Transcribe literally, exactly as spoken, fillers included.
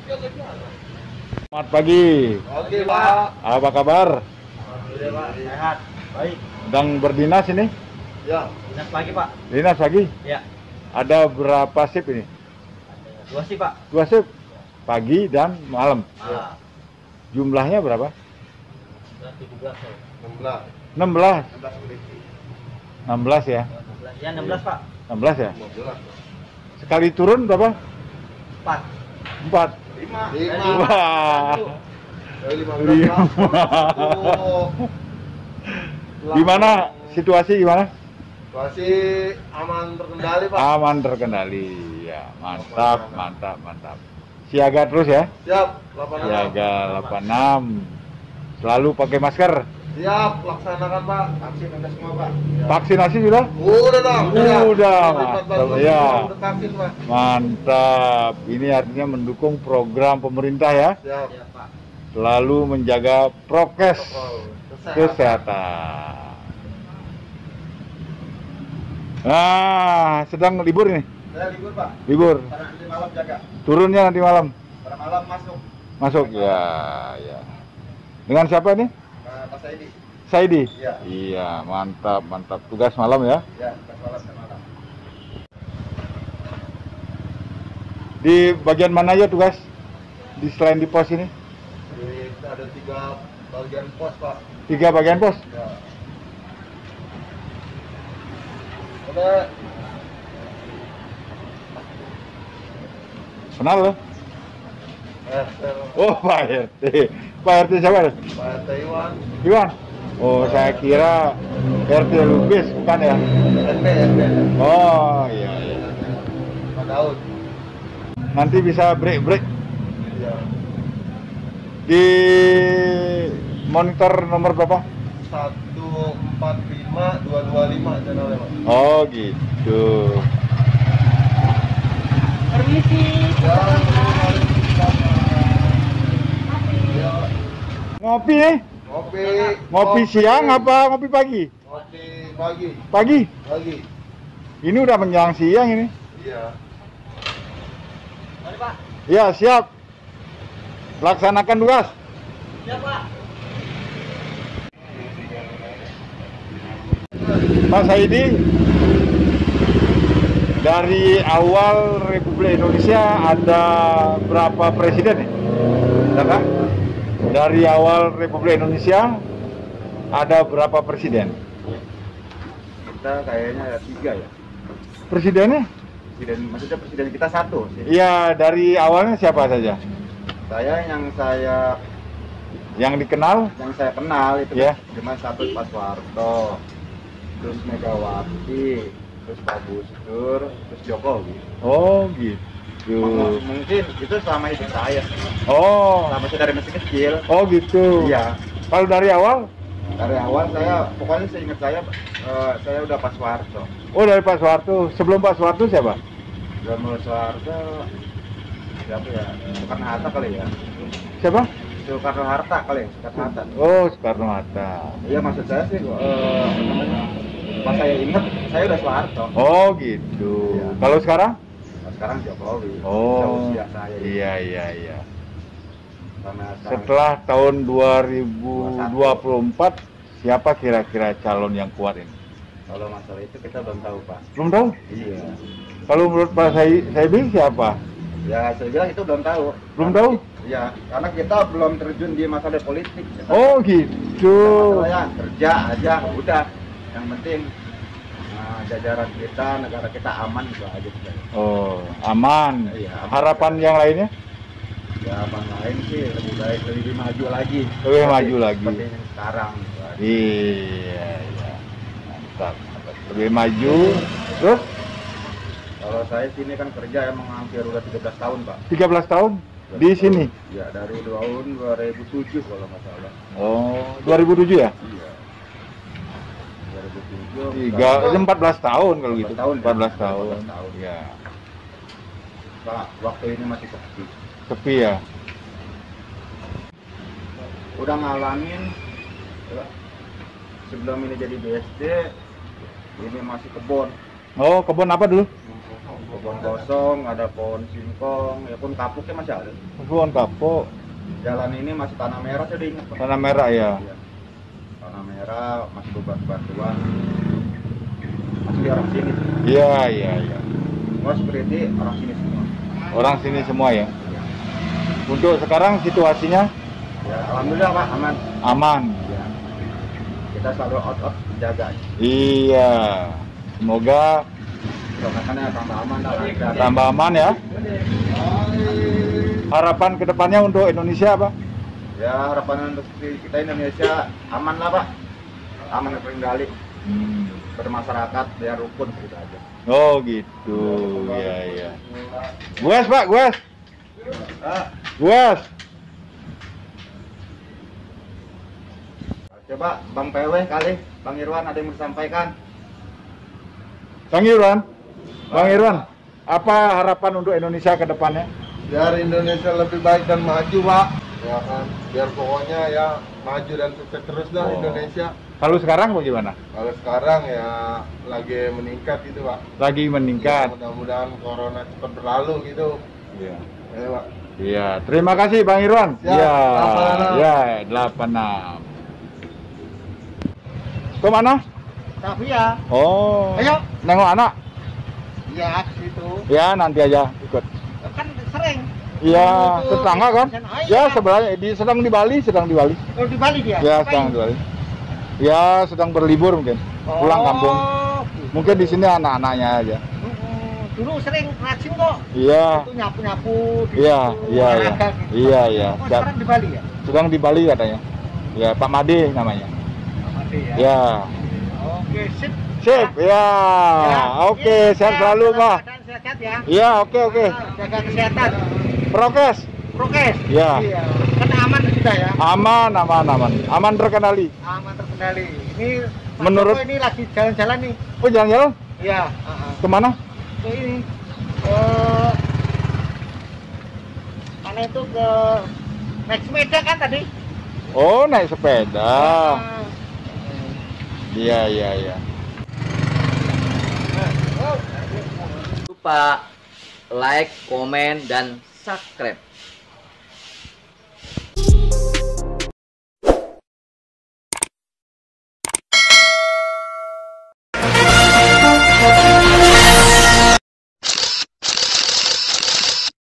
Selamat pagi. Oke, Pak. Apa kabar? Alhamdulillah, Pak. Sehat. Baik. Sedang berdinas ini? Ya. Dinas pagi, Pak. Dinas pagi? Ya. Ada berapa shift ini? Dua sih, Pak. Dua shift? Pagi dan malam? Ya. Jumlahnya berapa? tujuh belas. enam belas. enam belas? enam belas. enam belas ya? Ya, enam belas, Pak. enam belas ya? enam belas. Sekali turun berapa? empat. empat? lima. Wah. lima. Gimana? Situasi gimana? Situasi aman terkendali, Pak. Aman terkendali. Ya, mantap, mantap, mantap. Siaga terus ya? Siap. delapan enam. Siaga delapan enam. Selalu pakai masker. Siap, laksanakan, Pak. Vaksin udah semua, Pak. Ya. Vaksinasi sudah? Udah dong. Udah, empat belas mantap ya. Udah vaksin, Pak. Mantap. Ini artinya mendukung program pemerintah ya. Siap. Siap, Pak. Selalu menjaga prokes Kesehatan. kesehatan. Nah, sedang libur ini? Saya libur, Pak. Libur. Karena nanti malam jaga. Turunnya nanti malam. Karena malam masuk. Masuk ya, ya. Dengan siapa nih? Nah, Pak Saidi. Saidi? Iya. Iya, mantap, mantap. Tugas malam ya? Ya, pas malam dan malam. Di bagian mana aja tugas? Di selain di pos ini? Jadi ada tiga bagian pos, Pak. Tiga bagian pos? Ya. Ada Kenal loh? eh, Oh, Pak R T. Pak R T siapa? Pak Taiwan, Iwan? Oh, saya kira R T Lubis, bukan ya? S P, S P. Oh, iya, iya. Pak Daud. Nanti bisa break-break Iya. di monitor nomor berapa? satu empat lima dua dua lima channelnya, Pak. Oh, gitu. Permisi. Ya, ya. Ngopi nih? Ngopi. Ngopi siang apa ngopi pagi? Ngopi pagi. Pagi? Pagi. Ini udah menjelang siang ini. Iya. Mari, Pak. Ya, siap. Laksanakan tugas. Siap, Pak. Pak Saidi, dari awal Republik Indonesia ada berapa presiden nih? Ada nggak? Dari awal Republik Indonesia ada berapa presiden? Kita kayaknya ada tiga ya. Presidennya? Presiden, maksudnya presiden kita satu sih. Iya, dari awalnya siapa saja? Saya yang saya Yang dikenal? yang saya kenal itu Ya. cuma satu Pak Soeharto, terus Megawati, terus Pak Gus Dur, terus Jokowi. Oh, gitu. M- Mungkin itu selama hidup saya, Oh, selama saya dari masih kecil. oh gitu. Iya. Kalau dari awal? Dari awal saya, pokoknya seingat saya, eh, saya udah Pak Soeharto. Oh, dari Pak Soeharto. Sebelum Pak Soeharto siapa? Zaman Soeharto, siapa ya? Soekarno Hatta kali ya? Siapa? Soekarno Hatta kali ya? Soekarno Hatta. Oh, Soekarno-Hatta. Iya, maksud saya sih, eh, apa namanya? Pas saya ingat, saya udah Soeharto. Oh, gitu. Iya. Kalau sekarang? Nah, sekarang Jokowi. Oh, Usia saya ini. iya, iya, iya. Karena sekarang Setelah tahun dua ribu dua puluh empat, siapa kira-kira calon yang kuat ini? kalau masalah itu kita belum tahu, Pak. Belum tahu? Iya. Kalau menurut Pak Sai- Saidi siapa? Ya, saya bilang itu belum tahu. Belum Karena tahu? ki- Iya, karena kita belum terjun di masalah politik. Oh, gitu. Masalahnya kerja aja, udah. Yang penting nah, jajaran kita, negara kita aman itu aja. Kita. Oh, aman. Iya, aman. Harapan yang lainnya? Ya, apa lain sih lebih baik lebih maju lagi. Lebih Seperti- maju lagi. Seperti yang sekarang. gitu aja. Iya, iya. Mantap. mantap. Lebih maju. Terus Kalau saya sini kan kerja emang hampir udah tiga belas tahun, Pak. tiga belas tahun di sini. Ya, dari tahun dua ribu tujuh kalau nggak salah. Oh, dua ribu tujuh ya? Iya. dua ribu tujuh. Tiga, empat belas tahun kalau gitu. empat belas tahun, empat belas ya? tahun. empat belas tahun. Ya. Pak, waktu ini masih sepi. Sepi ya. Udah ngalangin ya, sebelum ini jadi B S D ini masih kebon. Oh, kebun apa dulu? Pohon kosong, ada pohon singkong, ya pun kapuknya masih ada. Pohon kapuk. Jalan ini masih tanah merah, saya udah ingat Pak. Tanah merah ya. Iya. Tanah merah, masih bebatuan, masih di orang sini. Iya, iya, iya. Semua security orang sini semua. Orang sini semua ya. Untuk sekarang situasinya Ya, alhamdulillah Pak, aman. aman. Ya. Kita selalu out out jaga. Iya. Semoga Makanya tambah aman dah. tambah aman ya. Harapan kedepannya untuk Indonesia apa? Ya, harapan untuk kita Indonesia aman lah Pak. Aman terkendali. Hmm. Bermasyarakat biar rukun gitu aja. Oh gitu. Iya, iya. Gues, Pak, gues. Ah, Gues. coba Bang P W kali, Bang Irwan ada yang mau disampaikan. Bang Irwan. Bang Irwan, apa harapan untuk Indonesia ke depannya? Biar Indonesia lebih baik dan maju, Pak. Ya kan, biar pokoknya ya maju dan sukses terus lah Oh. Indonesia. Kalau sekarang bagaimana? Kalau sekarang ya lagi meningkat gitu, Pak. Lagi Ya, meningkat. mudah-mudahan corona cepat berlalu gitu. Iya. Ya, Pak. Iya, terima kasih Bang Irwan. Siap, Iya, delapan enam. ya, delapan enam. Ke mana? Tapi ya, Oh. Ayo. Nengok anak. ya situ. Ya, nanti aja ikut. Kan sering. Iya, Itu tetangga kan? Oh, Ya, iya. sebelahnya di sedang di Bali, sedang di Bali. Oh, di Bali dia. Ya, Ngapain? sedang di Bali. Ya, sedang berlibur mungkin. Pulang kampung. Oh, gitu. Mungkin di sini anak-anaknya aja. Mm, dulu sering rajin kok. Iya. Itu nyapu-nyapu di Iya, situ, iya, iya. olahraga gitu. Iya, iya. Oh, Siap. sekarang di Bali ya? Sedang di Bali katanya. Ya, Pak Made namanya. Mati ya. Ya. Oke, sip. Sip, ya. Ya. Oke, Iya, sehat ya, selalu, dalam Pak. keadaan sehat ya. Iya, oke, oke. Ah, jaga kesehatan. Prokes. Prokes. Ya. Iya. Kan aman sudah ya. Aman, aman, aman. Aman terkendali. Aman terkendali. Ini Pak Menurut- Joko ini lagi jalan-jalan nih. Oh, jalan-jalan? Iya. uh-uh. Kemana? Ke ini. Ke mana itu ke naik sepeda kan tadi? Oh, naik sepeda. Ah. Iya, iya, iya. Oh. lupa like, komen, dan subscribe.